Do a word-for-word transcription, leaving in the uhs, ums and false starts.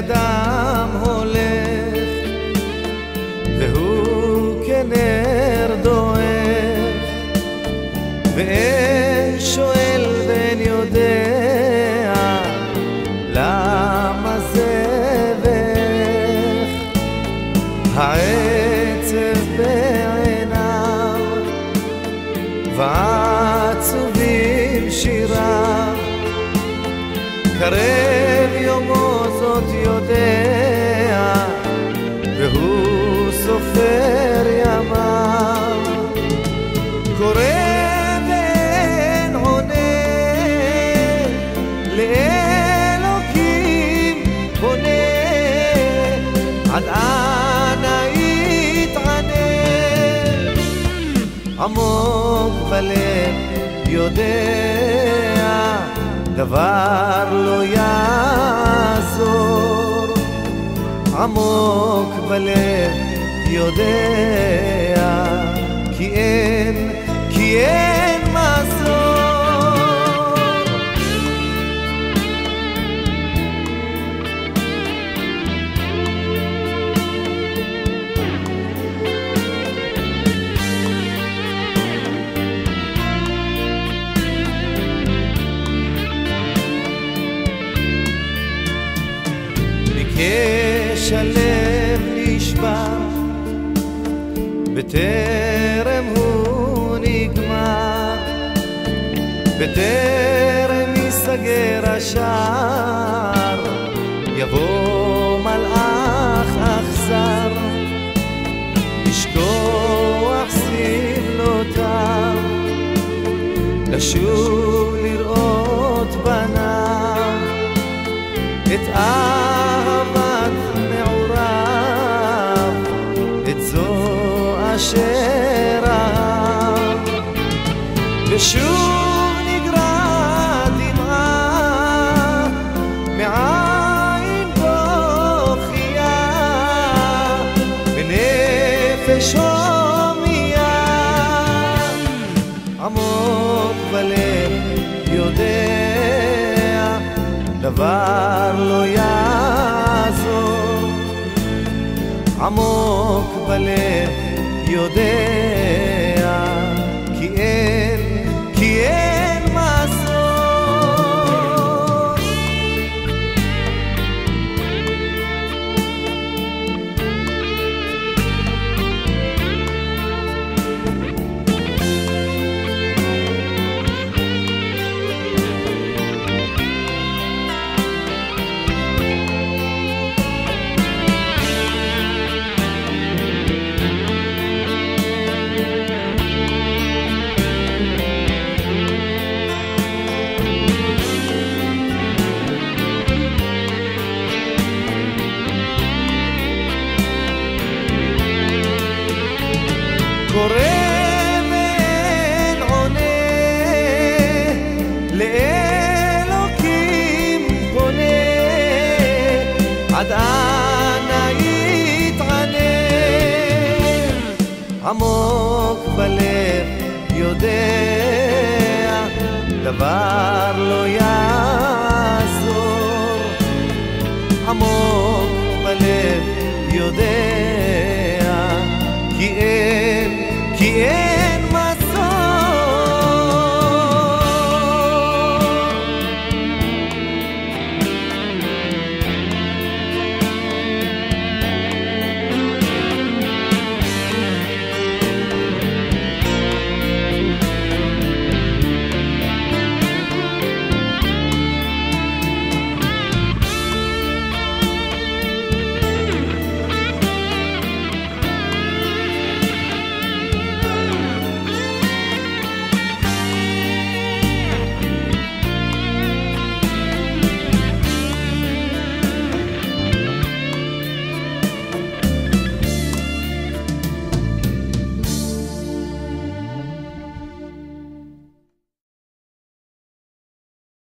אדם הולך והוא כנר דועך, ואין שואל ואין יודע למה זה ואיך. העצב בעיניו ועצובים שיריו, קרב יומו זאת יודע והוא סופר ימיו. קורא ואין עונה, לאלוקים פונה, עד אנה יתענה. עמוק בלב יודע דבר לא יעזור, עמוק בלב יודע כי אין, כי אין מזור. כשלב נשבר בטרם הוא נגמר, בטרם ייסגר השער, יבוא מלאך אכזר, לשכוח סבלותיו, לשוב לראות בניו את אהבת מעורב, את זו אשר אהב. ושוב נגרע דמעה מעין בוכייה, בנפש הומייה. עמוק בלב יודע דבר לא יעזור, עמוק בלב יודע כי אין, כי אין מזור. קורא ואין עונה, לאלוקים פונה, עד אנה יתענה. עמוק בלב יודע דבר